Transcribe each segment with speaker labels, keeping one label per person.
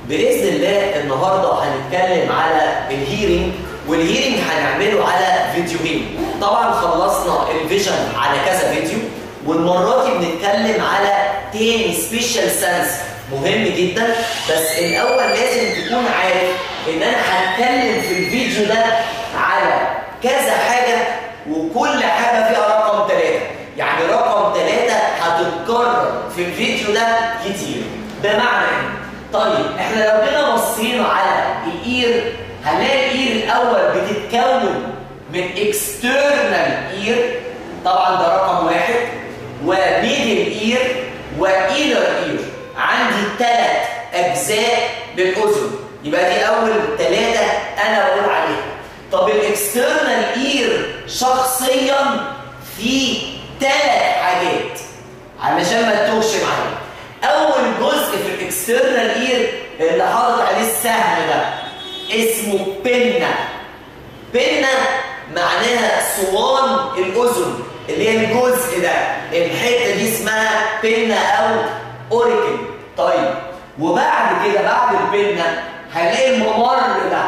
Speaker 1: بإذن الله النهارده هنتكلم على الهيرنج، والهيرنج هنعمله على فيديوهين. طبعا خلصنا الفيجن على كذا فيديو، والمرة دي بنتكلم على تاني سبيشال سنس مهم جدا. بس الأول لازم تكون عارف إن أنا هتكلم في الفيديو ده على كذا حاجة، وكل حاجة فيها رقم 3. يعني رقم 3 هتتكرر في الفيديو ده كتير. بمعنى ايه؟ طيب احنا لو جينا بصينا على الاير هنلاقي الاير الاول بتتكون من اكسترنال اير، طبعا ده رقم 1، وميدل اير وانر اير. عندي 3 اجزاء للاذن، يبقى دي اول 3 انا بقول عليها. طب الاكسترنال اير شخصيا في 3 حاجات علشان ما تتوهش معايا. اول جزء في الاكسترنال اير اللي حاطط عليه السهم ده اسمه بينا. بينا معناها صوان الاذن، اللي هي الجزء ده، الحته دي اسمها بينا او اوريكل. طيب وبعد كده بعد البينا هنلاقي الممر ده.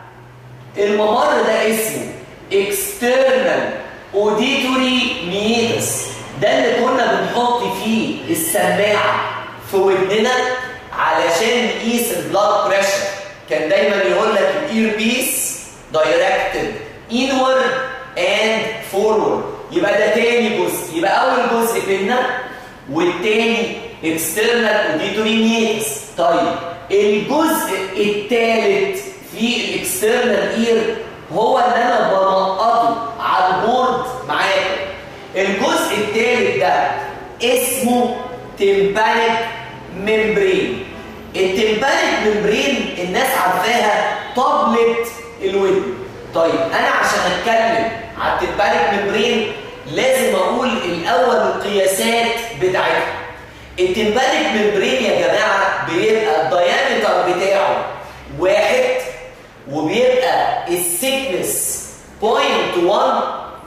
Speaker 1: الممر ده اسمه اكسترنال اوديتوري ميتس، ده اللي كنا بنحط فيه السماعه في ودننا علشان نقيس البلاد بريشر. كان دايما يقول لك الاير بيس دايركتد انورد اند فورورد. يبقى ده تاني جزء. يبقى اول جزء بينا، والتاني اكسترنال اوديتوري ميتس. طيب الجزء الثالث في الاكسترنال اير هو اللي انا بنقطه على البورد معاكم. الجزء الثالث ده اسمه تيمبانيك ممبرين. التيمبانيك ممبرين الناس عارفاها طبلة الودن. طيب انا عشان اتكلم على التيمبانيك ممبرين لازم اقول الاول القياسات بتاعتها. التيمبانيك ممبرين يا جماعه بيبقى الدايمتر بتاعه 1، وبيبقى الثيكنس 0.1،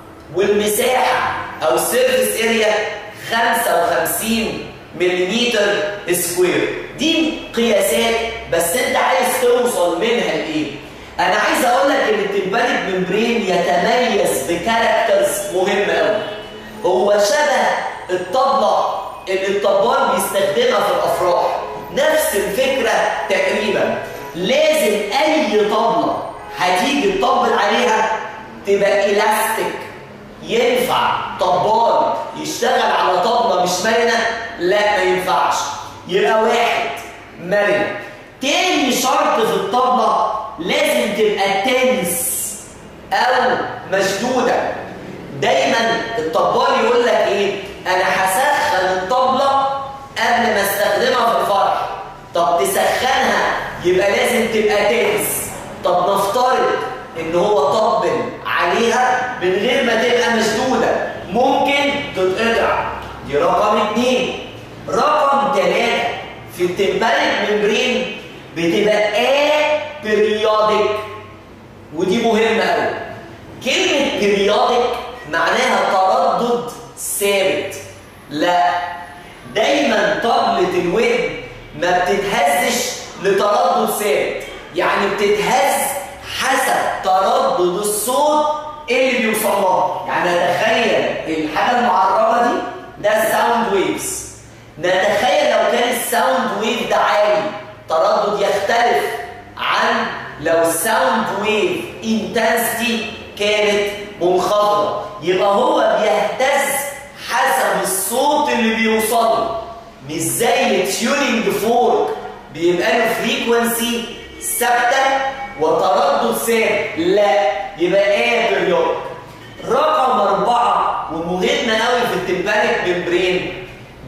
Speaker 1: والمساحه او السيرفيس اريا 55 ملم سكوير. دي قياسات، بس انت عايز توصل منها لايه؟ انا عايز اقول لك ان التيمبانيك ممبرين يتميز بكاركترز مهمه قوي. هو شبه الطبله اللي الطبال بيستخدمها في الافراح، نفس الفكره تقريبا. لازم اي طبله هتيجي تطبل عليها تبقى الاستيك. ينفع طبال يشتغل على طبله مش مرنه؟ لا ما ينفعش. يبقى 1 مرن. تاني شرط في الطبله لازم تبقى تنس او مشدوده. دايما الطبال يقول لك ايه؟ انا هسخن الطبله قبل ما استخدمها في الفرح. طب تسخنها يبقى لازم تبقى تنس. طب نفترض ان هو طبل عليها من غير ما تبقى مشدوده، ممكن تتقطع. دي رقم 2. رقم 3 في التيمبانيك ممبرين بتبقى بيريودك، ودي مهمه قوي. كلمه بيريودك معناها تردد ثابت. لا، دايما طبلة الودن ما بتتهزش لتردد ثابت، يعني بتتهز حسب تردد الصوت اللي بيوصل لها. يعني نتخيل الحاجه المعربه دي ده الساوند ويفز. نتخيل لو كان الساوند ويف ده عالي، تردد يختلف عن لو الساوند ويف انتنسيتي كانت منخفضه. يبقى هو بيهتز حسب الصوت اللي بيوصله، مش زي التيونينج فورك بيبقى له فريكونسي ثابته وتردد ثابت. لا، يبقى بيريود. رقم 4 ومهم قوي في التيمبانيك ممبرين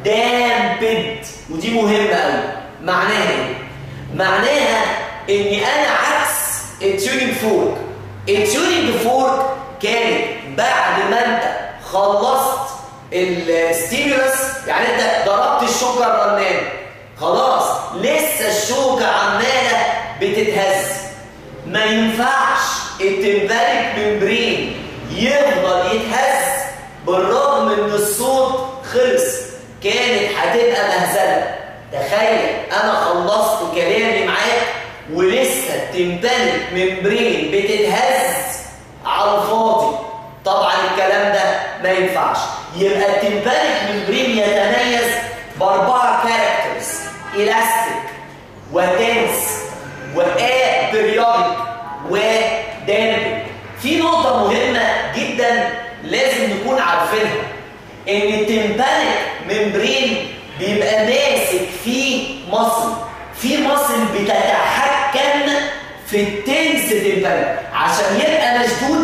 Speaker 1: دامبد، ودي مهمه قوي. معناها ايه؟ معناها اني انا عكس التيونينج فورك. التيونينج فورك كانت بعد ما انت خلصت الستيمولس، يعني انت ضربت الشوكه الرنان، خلاص لسه الشوكه عماله بتتهز. ما ينفعش التيمبانيك ممبرين يفضل يتهز بالرغم ان الصوت خلص. كانت هتبقى مهزله. تخيل انا خلصت كلامي معاك التمبانيك ممبرين بتتهز على الفاضي. طبعا الكلام ده ما ينفعش. يبقى التمبانيك ممبرين يتميز باربعه كاركترز: الاستيك وتنس وابريودك ودامبك. في نقطه مهمه جدا لازم نكون عارفينها، ان التمبانيك ممبرين بيبقى ماسك فيه مصل، في مصل بتتحكم في التنس تمبانيك. عشان يبقى مشدود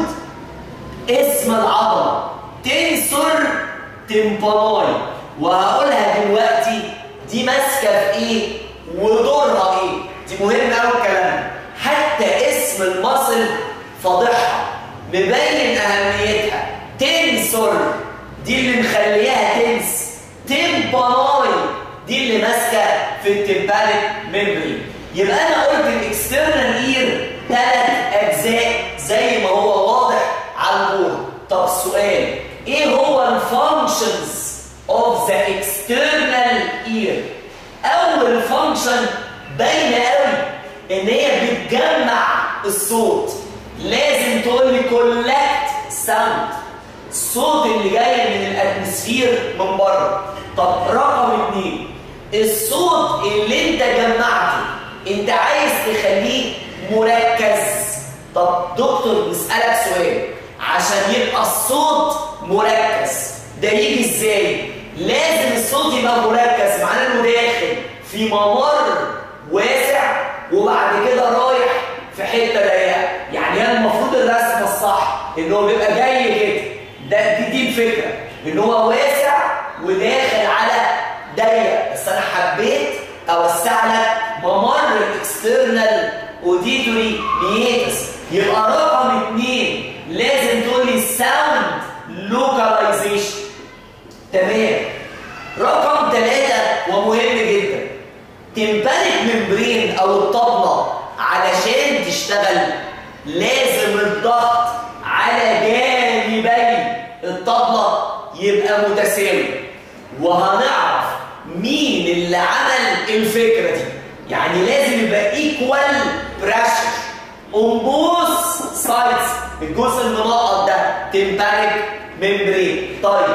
Speaker 1: اسم العضله تنسور تمباناي، وهقولها دلوقتي دي ماسكه في ايه ودورها ايه. دي مهمه قوي الكلام. حتى اسم المصل فاضحها مبين اهميتها. تنسور دي اللي مخليها تنس، تمباناي دي اللي ماسكه في التمبانيك ممبرين. يبقى انا قلت الاكسترنال اير 3 اجزاء زي ما هو واضح على البورد. طب السؤال، ايه هو الفانكشنز اوف ذا اكسترنال اير؟ اول فانكشن باينه قوي ان هي بتجمع الصوت. لازم تقول لي كولكت ساوند، الصوت اللي جاي من الاتموسفير من بره. طب رقم 2، الصوت اللي انت جمعته انت عايز تخليه مركز. طب دكتور نسألك سؤال، عشان يبقى الصوت مركز ده يجي ازاي؟ لازم الصوت يبقى مركز، معناه انه داخل في ممر واسع وبعد كده رايح في حته ضيقه. يعني هي المفروض الرسمه الصح ان هو بيبقى جاي كده. دي الفكره، ان هو واسع وداخل على ضيق. بس انا حبيت اوسع لك ممر الاكسترنال اوديتوري ميتس. يبقى رقم 2 لازم تقول لي ساوند لوكاليزيشن. تمام. رقم 3 ومهم جدا، تمبانيك ممبرين او الطبله علشان تشتغل لازم الضغط على جانبي الطبله يبقى متساوي. وهنعرف مين اللي عمل الفكره دي. يعني لازم يبقى ايكوال بريشر اون بوث سايدز. الجزء المنقط ده تمبانيك ممبرين. طيب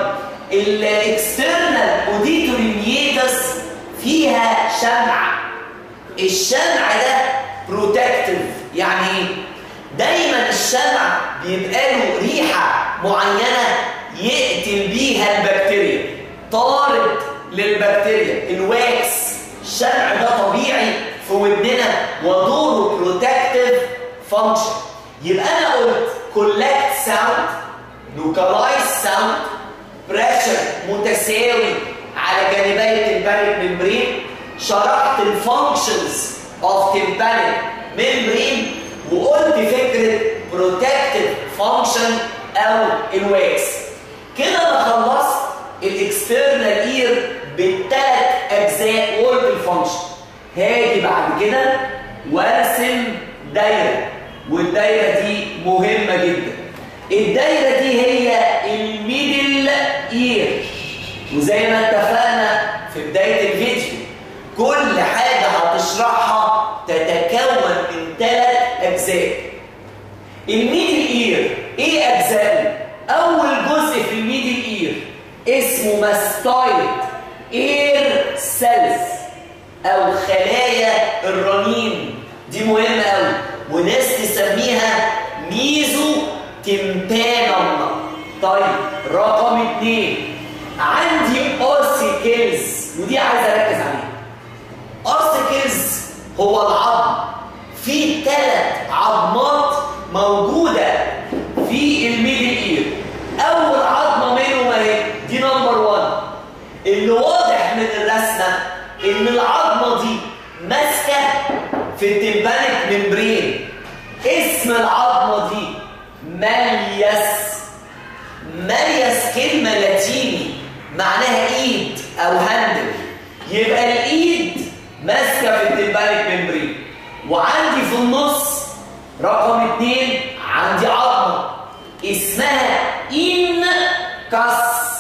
Speaker 1: الاكسترنال اوديتوري ميتس فيها شمع. الشمع ده بروتكتيف. يعني ايه؟ دايما الشمع بيبقى له ريحه معينه يقتل بيها البكتيريا، طارد للبكتيريا. الواكس، الشمع ده طبيعي في ودننا ودوره بروتكتيف فانكشن. يبقى انا قلت كولكت ساوند، لوكالايز ساوند، بريشر متساوي على جانبي التمبانيك ممبرين. شرحت الفانكشنز اوف تمبانيك ممبرين وقلت فكره بروتكتيف فانكشن او الواكس. كده انا خلصت الاكسترنال اير بالثلاث اجزاء وقلت الفانكشن. هاجي بعد كده وارسم دايره، والدايره دي مهمه جدا. الدايره دي هي الميدل اير، وزي ما اتفقنا في بدايه الفيديو كل حاجه هتشرحها تتكون من 3 اجزاء. الميدل اير ايه اجزاءه؟ اول جزء في الميدل اير اسمه ماستويد اير سيلز او خلايا الرنين. دي مهمه قوي، وناس تسميها ميزو تمبانم. طيب رقم 2 عندي اورسيكلز، ودي عايز اركز عليها. اورسيكلز هو العظم. في 3 عظمات موجوده في الميدل اير. اول عظمه منهم اهي، دي نمبر 1. اللي واضح من الرسمه ان العظمه دي ماسكه في التمبانيك ممبرين. اسم العظمه دي مالياس. مالياس كلمه لاتيني معناها ايد او هاندل. يبقى الايد ماسكه في التمبانيك ممبرين. وعندي في النص رقم 2 عندي عظمه اسمها انكاس.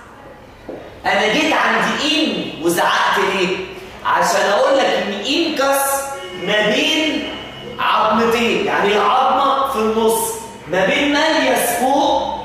Speaker 1: انا جيت عندي ان وزعقت ليه؟ عشان اقول لك ان انكاس ما بين عظمتين. عظمتين، يعني عظمه في النص ما بين ماليس فوق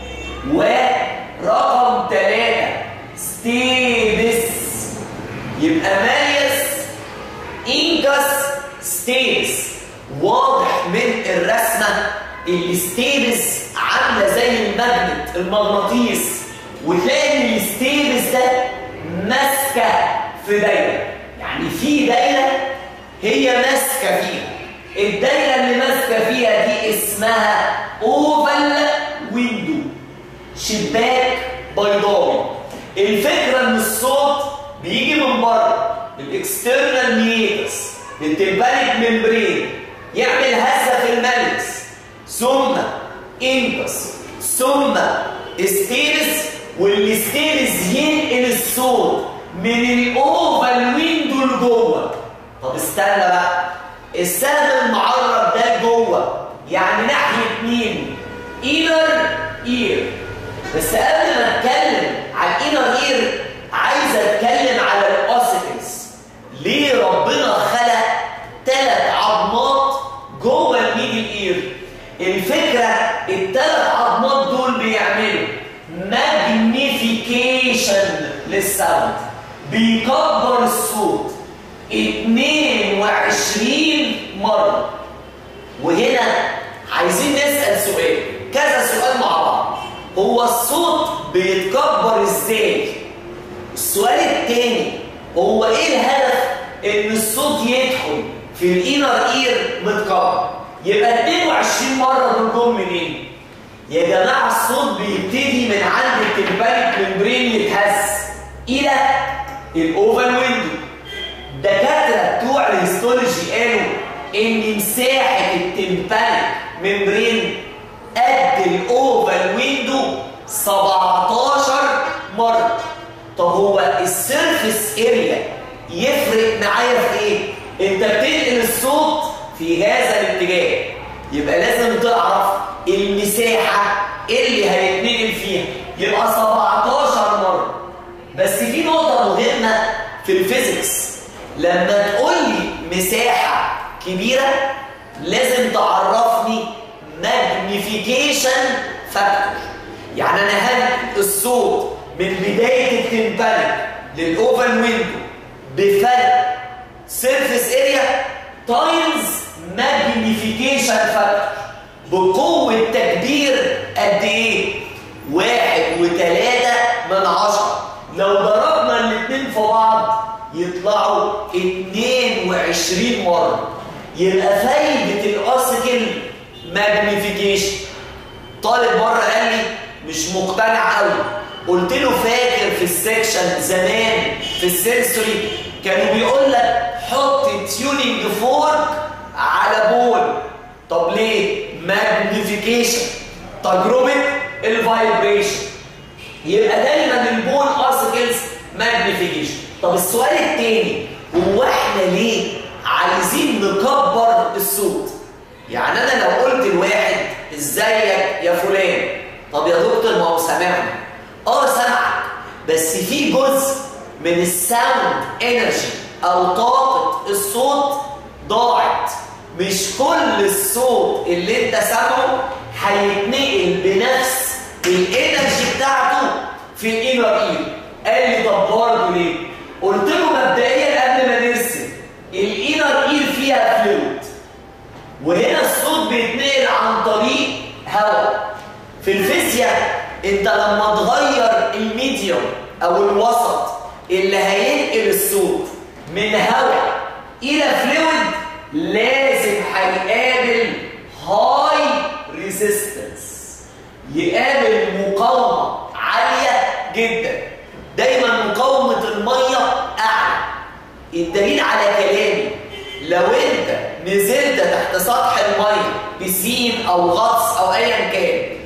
Speaker 1: ورقم 3 ستيبس. يبقى ماليس انكس ستيبس. واضح من الرسمه الستيبس عامله زي الماجنت المغناطيس، وتلاقي ان الستيبس ده ماسكه في دايره، يعني في دايره هي ماسكه فيها. الدايره اللي ماسكه فيها دي اسمها اوفال ويندو، شباك بيضاوي. الفكره ان الصوت بيجي من بره الاكسترنال ميتس التمبانيك ممبرين، يعمل هزه في الماليس، ثم انكس، ثم ستيرس، والستيرس ينقل الصوت من الاوفال ويندو لجوه. طب استنى بقى، السهم المعرض ده لجوه يعني ناحيه مين؟ انر اير. بس قبل ما اتكلم على الانر اير عايز اتكلم على الاوسيكلز. ليه ربنا خلق 3 عظمات جوه الميدل اير؟ الفكره ال3 عظمات دول بيعملوا ماجنيفيكيشن للساوند، بيكبر الصوت 22 مره. وهنا عايزين نسال سؤال، كذا سؤال مع بعض. هو الصوت بيتكبر ازاي؟ السؤال الثاني، هو ايه الهدف ان الصوت يدخل في الانر اير متكبر؟ يبقى 22 مره دول جم منين؟ يا جماعه الصوت بيبتدي من عند التمبانيك ممبرين يتهز الى الاوفال ويندو. دكاتره بتوع الهيستولوجي قالوا ان مساحه التمبانيك ممبرين قد الاوفال ويندو 17 مره. طب هو السيرفيس اريا يفرق معايا في ايه؟ انت بتنقل الصوت في هذا الاتجاه، يبقى لازم تعرف المساحه اللي هيتنقل فيها، يبقى 17 مره. بس في نقطه مهمه في الفيزيكس، لما تقول لي مساحه كبيره لازم تعرفني ماجنيفيكيشن فاكتور. يعني انا هنقل الصوت من بدايه التمبانيك للاوفال ويندو بفرق سيرفيس اريا تايمز ماجنيفيكيشن فاكتور بقوه تكبير قد ايه؟ 1.3. لو ضربنا الاثنين في بعض يطلعوا 22 مره. يبقى فايده الاوسيكل ماجنيفيكيشن. طالب بره قال لي مش مقتنع قوي، قلت له فاكر في السكشن زمان في السنسوري كانوا بيقول لك حط تيونينج فورك على بول. طب ليه؟ ماجنيفيكيشن، تجربه الفايبريشن. يبقى دايما البول اوسيكلز ماجنيفيكيشن. طب السؤال الثاني، هو احنا ليه عايزين نكبر الصوت؟ يعني انا لو قلت لواحد ازيك يا فلان، طب يا دكتور ما هو سامعني. سامعك، بس في جزء من الساوند انرجي او طاقه الصوت ضاعت. مش كل الصوت اللي انت سامعه هيتنقل بنفس الانرجي بتاعته في الانر اير. قال لي طب برضه ليه؟ قلت له مبدئيا قبل ما نرسم، الانر اير فيها فلويد، وهنا الصوت بيتنقل عن طريق هواء. في الفيزياء انت لما تغير الميديوم او الوسط اللي هينقل الصوت من هواء الى فلويد لازم هيقابل هاي ريزيستنس، يقابل مقاومه عاليه جدا. دايما مقاومه الميه اعلى. الدليل على كلامي، لو انت نزلت تحت سطح الميه بسين او غطس او ايا كان،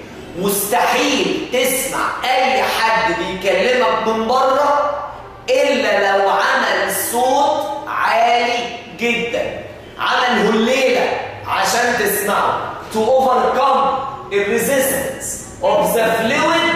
Speaker 1: مستحيل تسمع اي حد بيكلمك من بره الا لو عمل صوت عالي جدا، عمل هليله عشان تسمعه. to overcome the resistance of the fluid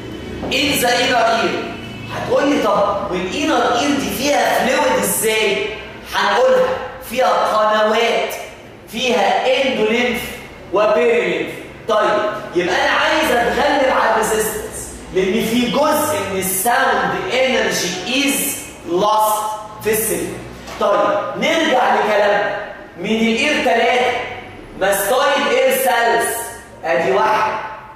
Speaker 1: in the inner ear. هتقول لي طب والانر اير دي فيها فلويد ازاي؟ هنقولها، فيها قنوات فيها اندولينف وبيريلينف. طيب يبقى انا عايز اتغلب على الريزيستنس لان في جزء من الساوند انرجي از لاست في السيليكون. طيب نرجع لكلامنا. ميدل اير 3 ماستويد اير سيلز ادي واحده،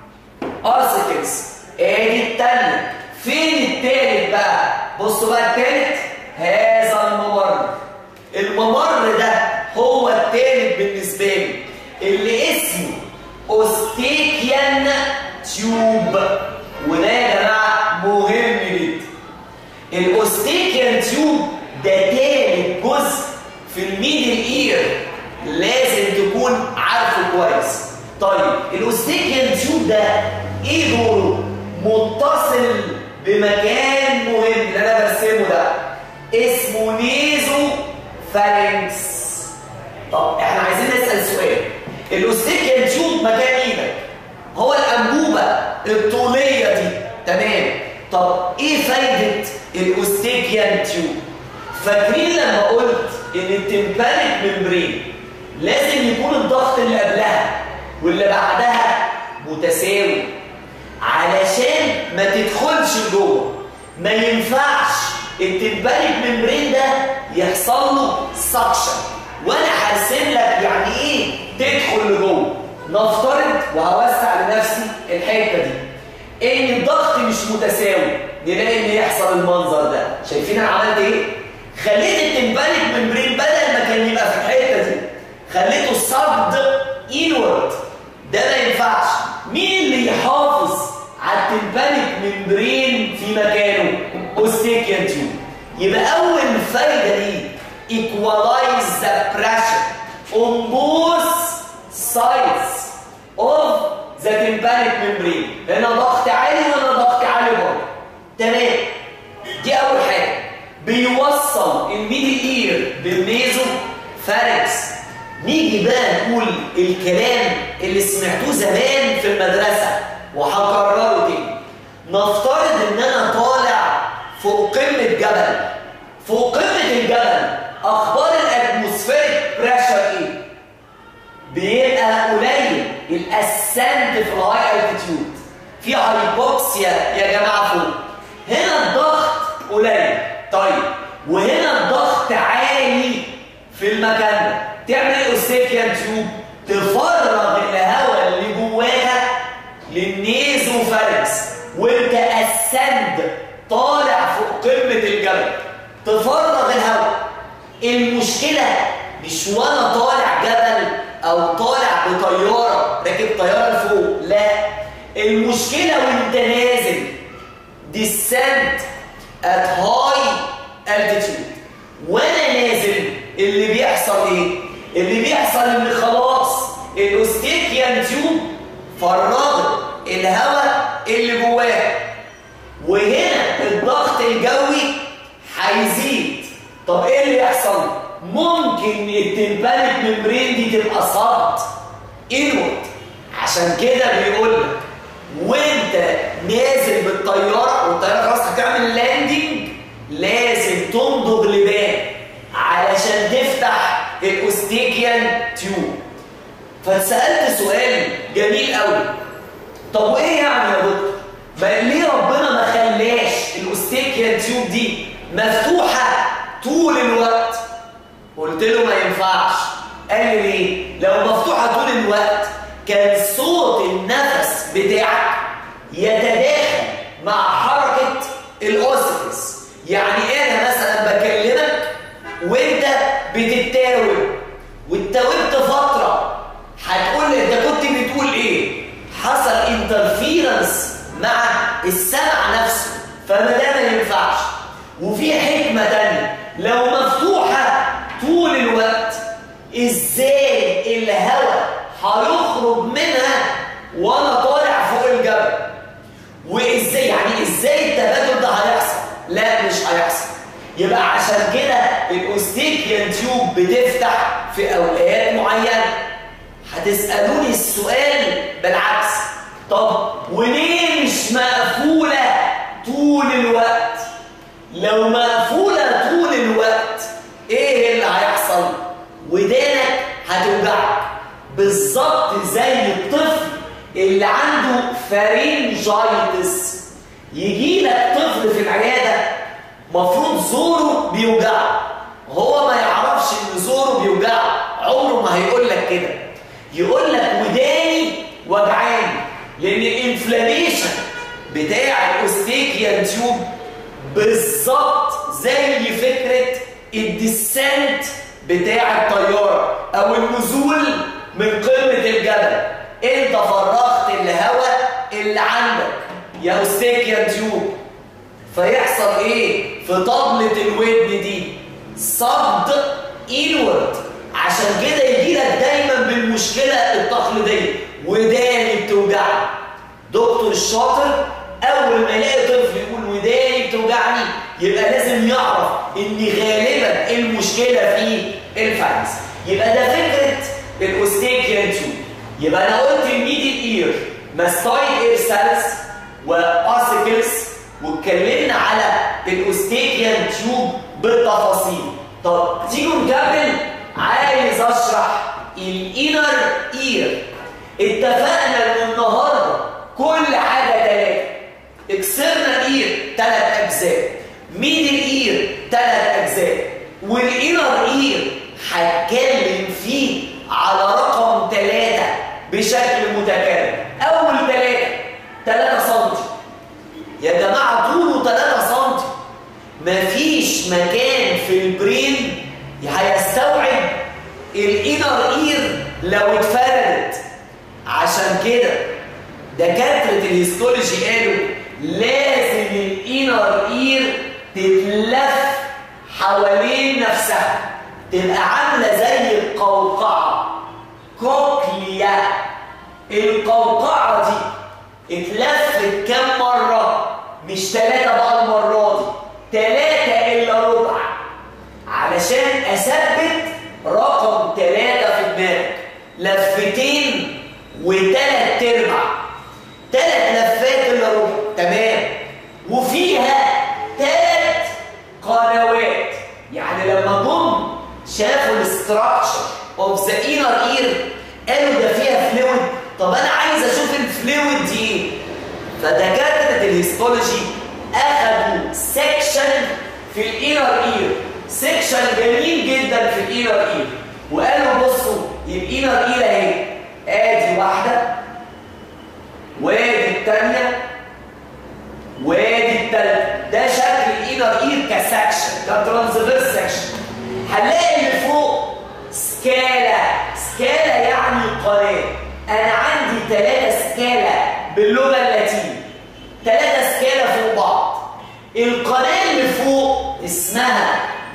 Speaker 1: ارسيكلز ادي الثانيه. فين الثالث بقى؟ بصوا بقى الثالث، هذا الممر. الممر ده هو الثالث بالنسبه لي اللي اسمه اوستيكيان تيوب، وده يا جماعه مهم جدا. الاوستيكيان تيوب ده ثالث جزء في الميدل اير، لازم تكون عارفه كويس. طيب الاوستيكيان تيوب ده ايه دوره؟ متصل بمكان مهم اللي انا برسمه ده اسمه نيزو فارنكس. طب احنا عايزين نسال سؤال، الاوستيكيان تيوب مكان ايدك هو الانبوبه الطوليه دي، تمام؟ طب ايه فايده الاوستيكيان تيوب؟ فاكرين لما قلت ان التمبانيك ممبرين لازم يكون الضغط اللي قبلها واللي بعدها متساوي علشان ما تدخلش لجوه. ما ينفعش التمبانيك ممبرين ده يحصل له سكشن، وانا هرسم لك يعني ايه تدخل لجوه. نفترض وهوسع لنفسي الحته دي ان الضغط مش متساوي، نلاقي ان يحصل المنظر ده. شايفين انا عملت ايه؟ خليت التمبانيك ممبرين بدل ما كان يبقى في الحته دي خليته صد انورد. ده ما ينفعش. مين اللي يحافظ على التمبانيك ممبرين في مكانه؟ اوستيكيان تيوب. يبقى اول فايده دي equalize the pressure on both sides of the tympanic membrane. هنا ضغط عالي وهنا ضغط عالي برضه، تمام؟ دي اول حاجه. بيوصل الميدل اير بالنيزو فارنكس. نيجي بقى نقول الكلام اللي سمعتوه زمان في المدرسه وهكرره تاني. نفترض ان انا طالع فوق قمه جبل. فوق قمه الجبل اخبار الاتموسفيريك بريشر ايه؟ بيبقى قليل. الاسنت في الهاي التيتيود في هايبوكسيا يا جماعه فوق. هنا الضغط قليل. طيب وهنا الضغط عالي في المكان ده. تعمل ايه اوستيكيان تيوب؟ تفرغ الهواء اللي جواها للنيزو فارنكس، وانت اسند طالع فوق قمه الجبل تفرغ الهواء. المشكله مش وانا طالع جبل او طالع بطياره راكب طياره فوق، لا، المشكله وانت نازل descent at high altitude. وانا نازل اللي بيحصل ايه؟ اللي بيحصل ان خلاص الاوستيكيان تيوب فرغت الهواء اللي جواه، وهنا الضغط الجوي هيزيد. طب ايه اللي يحصل؟ ممكن التمبانيك ممبرين دي تبقى صد انورد. عشان كده بيقول لك وانت نازل بالطياره والطياره خلاص هتعمل لاندنج لازم تمضغ لبان علشان تفتح الاوستيكيان تيوب. فاتسالت سؤال جميل قوي، طب وايه يعني يا دكتور؟ ليه ربنا ما خلاش الاوستيكيان تيوب دي مفتوحه طول الوقت؟ قلت له ما ينفعش. قال لي ليه؟ لو مفتوحه طول الوقت كان صوت النفس بتاعك يتداخل مع حركه الاوسيفيس. يعني انا مثلا بكلمك وانت بتتاوب واتاوبت فتره، هتقول لي انت كنت بتقول ايه؟ حصل انترفيرنس مع السمع نفسه، فما ده ما ينفعش. وفي حكمه ثانيه، لو مفتوحه طول الوقت ازاي الهواء هيخرج منها وانا طالع فوق الجبل؟ وازاي يعني ازاي التبادل ده هيحصل؟ لا مش هيحصل. يبقى عشان كده الاوستيكيان تيوب بتفتح في اوقات معينه. هتسالوني السؤال بالعكس، طب وليه مش مقفوله طول الوقت؟ لو مقفوله طول الوقت ايه اللي هيحصل؟ ودانك هتوجعك بالظبط زي الطفل اللي عنده فارنجايتس. يجي لك طفل في العياده مفروض زوره بيوجعه، هو ما يعرفش ان زوره بيوجعه، عمره ما هيقول لك كده. يقول لك وداني وجعاني، لان الانفلاميشن بتاع الاوستيكيان تيوب بالظبط زي فكره الديسنت بتاع الطياره او النزول من قمه الجبل. انت فرغت الهواء اللي عندك يا اوستيكيان تيوب، فيحصل ايه في طبلة الودن دي؟ صد انورد. عشان كده يجي لك دايما بالمشكله التقليديه، وداني بتوجعني. دكتور الشاطر اول ما يلاقي طفل يقول وداني بتوجعني يبقى لازم يعرف ان غالبا المشكله في الفارنكس. يبقى ده فكره الاوستيكيان تيوب. يبقى انا قلت الميدل اير ماستويد اير سيلز واسيكلز، واتكلمنا على الاوستيكيان تيوب بالتفاصيل. طب تيجوا نكمل. عايز اشرح الانر اير. اتفقنا ان النهارده كل حاجه ثلاثه. اكسترنال اير 3 اجزاء، ميدل اير 3 اجزاء، والانر اير هتكلم فيه على رقم 3 بشكل متكرر. اول 3 سم يا جماعه، طوله 3 سم. مفيش مكان في البرين هيستوعب الانر اير لو اتفردت. عشان كده دكاتره الهيستولوجي قالوا لازم الانر اير تتلف حوالين نفسها، تبقى عامله زي القوقعه، كوكليا. القوقعه دي اتلفت كام مره؟ مش 3 بقى المره دي، 3 إلا ربع، علشان اثبت رقم 3 في دماغك. لفتين و3 ارباع، 3 لفات إلا ربع، تمام. وفيها 3 قنوات. يعني لما جم شافوا الاستراكشر اوف ذا انر اير قالوا ده فيها فلويد. طب انا عايز اشوف الفلويد دي ايه. فدكاتره الهيستولوجي اخذوا سيكشن في الانر اير، سيكشن جميل جدا في الانر اير، وقالوا بصوا الانر اير اهي، ادي واحده وادي الثانيه وادي الثالثه. ده شكل الانر اير كسكشن، كترانسفيرس سكشن. هنلاقي اللي فوق سكالا. سكالا يعني قناه. انا عندي 3 سكالا باللغه اللاتينيه، 3 سكالا فوق بعض. القناه اللي فوق اسمها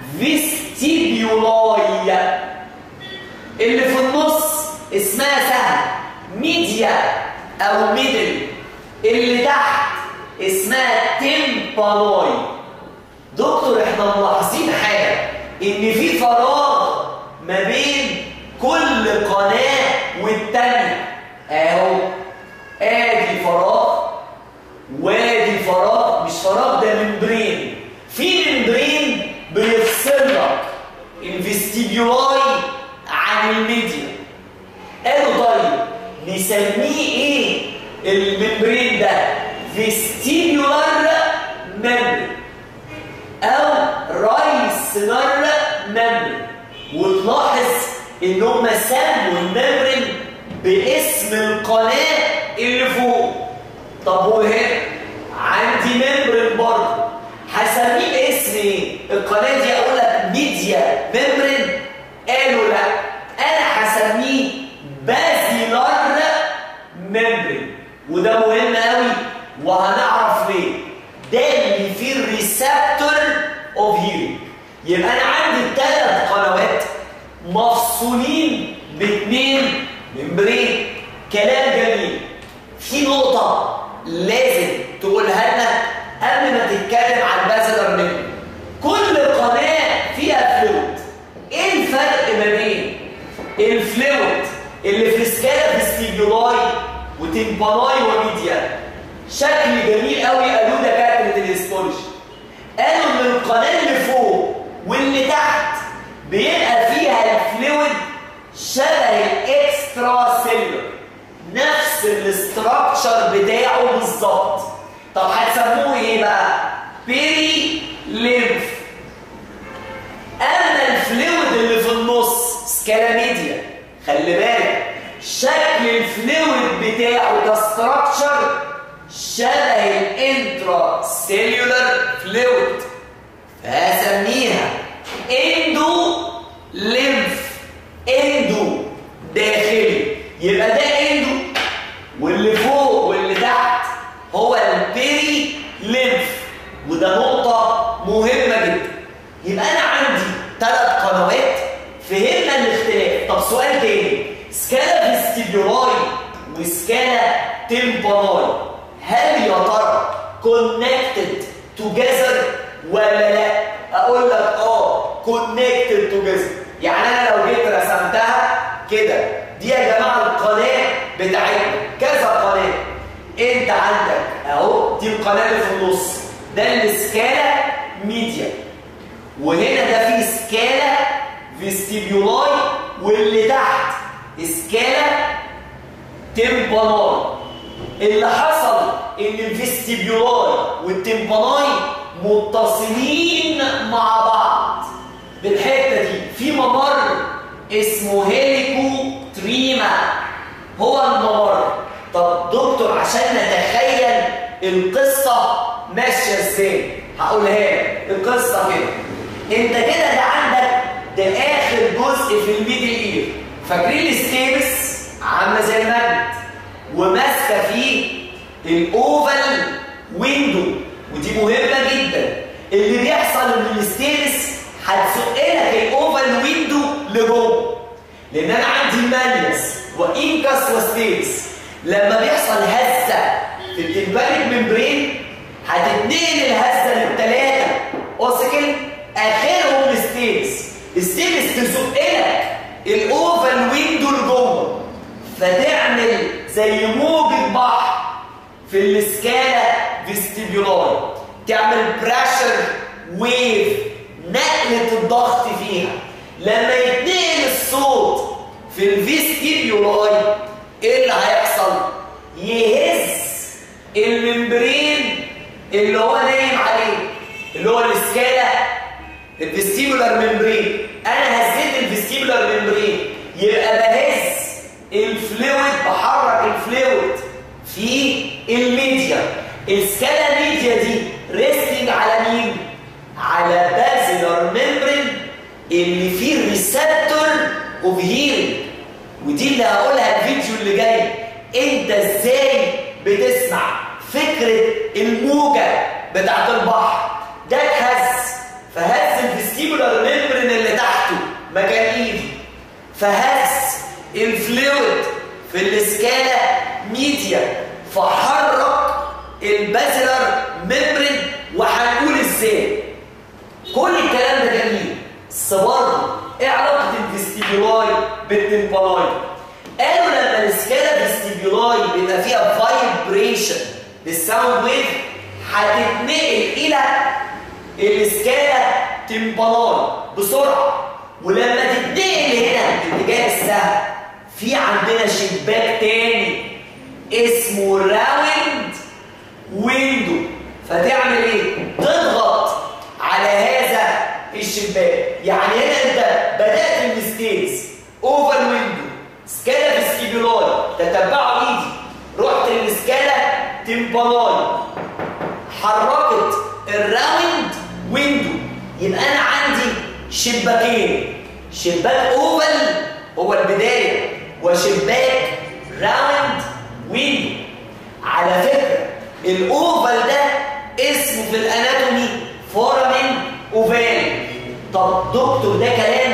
Speaker 1: فيستيبيولاي، اللي في النص اسمها سهل ميديا او ميدل، اللي تحت اسمها تيمبانوي. دكتور احنا ملاحظين حاجه، ان في فراغ ما بين كل قناه والتانيه اهو. ادي فراغ وادي فراغ، مش فراغ ده ممبرين. في ممبرين بيفصل لك الفيستيبيولاي عن الميديا. قالوا طيب نسميه ايه الممبرين ده؟ فيستيبيولار ممبرين او رايسنر ممبرين. وتلاحظ انهم سموا الممبرين باسم القناه اللي فوق. طب وهنا عندي ممبرين برضه، هسميه باسم ايه؟ القناه دي اقول لك ميديا ممبرين؟ قالوا لا، انا هسميه بازيلار ممبرين. وده مهم قوي وهنعرف ليه. ده اللي فيه الريسبتور اوف هيرنج. يبقى انا عندي 3 قنوات مفصولين ب2 ممبرين. كلام جميل. في نقطه لازم تقولها لنا قبل ما تتكلم عن بازيلار ممبرين. كل قناه فيها فلويد. ايه الفرق ما بين الفلويد اللي في سكالا فيستيبيولاي وتيمباناي وميديا؟ شكل جميل قوي قالوه دكاتره الهيستولوجي. قالوا ان القناه اللي فوق واللي تحت بيبقى فيها الفلويد شبه الاكسترا سيلولر، نفس الاستراكشر بتاعه بالظبط. طب هتسموه ايه بقى؟ بيري ليمف. اما الفلويد اللي في النص سكالا ميديا، خلي بالك شكل الفلويد بتاعه كاستراكشر شبه الانترا سيلولر فلويد، فهسميها اندو ليمف. اندو داخلي، يبقى ده اندو، واللي فوق واللي تحت هو البيري ليمف. وده نقطة مهمة جدا. يبقى أنا عندي 3 قنوات فهمنا الاختلاف. طب سؤال تاني، سكالا فيستيبيولاي وسكالا تيمباناي، هل يا ترى كونكتد توجذر ولا لا؟ أقول لك كونكتد توجذر. يعني أنا لو جيت رسمتها كده، دي يا جماعة القناة بتاعتنا، كذا قناة. أنت عندك أهو دي القناة اللي في النص، ده السكالا ميديا، وهنا ده فيه سكالا فيستيبيولاي، واللي تحت سكالا تيمباناي. اللي حصل ان الفيستيبيولاي والتيمباناي متصلين مع بعض بالحته دي في ممر اسمه هيليكو تريما، هو الممر. طب دكتور عشان نتخيل القصه ماشيه ازاي هقولها لك. القصه كده، انت كده ده عندك ده اخر جزء في الميدل اير، فاكرين الستيبس عامله زي الماجنت وماسكه فيه الاوفال ويندو، ودي مهمه جدا. اللي بيحصل ان الستيبس هتزق لك الاوفال ويندو لجوه، لان انا عندي مانيوس وانكس وستيبس. لما بيحصل هزه في التمبانيك ممبرين هتتنقل الهزه للثلاثه اوسيكل، اخرهم الستيبس. الستيبس تزق لك الاوفال ويندو لجوه، فتعمل زي موجة بحر في السكالا فيستيبيولاي، تعمل بريشر ويف، نقلة الضغط فيها. لما يتنقل الصوت في الفيستيبيولاي ايه اللي هيحصل؟ يهز الممبرين اللي هو نايم عليه، اللي هو السكالا الفيستيبولار ممبرين. انا هزيت الفيستيبولار ممبرين، يبقى بهز الفلويد، بحرك الفلويد في الميديا. السكالا ميديا دي ريستنج على مين؟ على بازيلار ممبرين اللي فيه الريسبتور اوف هيرنج. ودي اللي هقولها الفيديو اللي جاي، انت ازاي بتسمع. فكره الموجه بتاعت البحر ده اتهز، فهز الفيستيبولار ممبرين اللي تحته مكان ايدي، فهز الفلويد في السكالا ميديا، فحرك البازيلار ممبرين. وهنقول ازاي. كل الكلام ده جميل، بس برضه ايه علاقه الفيستيبيولاي بالتمباناي؟ قالوا لما السكالا فيستيبيولاي بيبقى فيها فايبريشن للساوند ويف هتتنقل الى السكالا تمباناي بسرعه، ولما تتنقل هنا باتجاه السهم في عندنا شباك تاني اسمه راوند ويندو، فتعمل ايه؟ تضغط على هذا الشباك. يعني هنا انت بدات الستيز اوفر ويندو سكالا فيستيبيولاي، تتبعوا ايدي، رحت للسكالا تمباناي، حركت الراوند ويندو، يبقى انا عندي شباكين، شباك اوفل هو البدايه، وشباك راوند ويندو. على فكره الاوفل ده اسمه في الاناتومي فورامين اوفال. طب دكتور ده كلام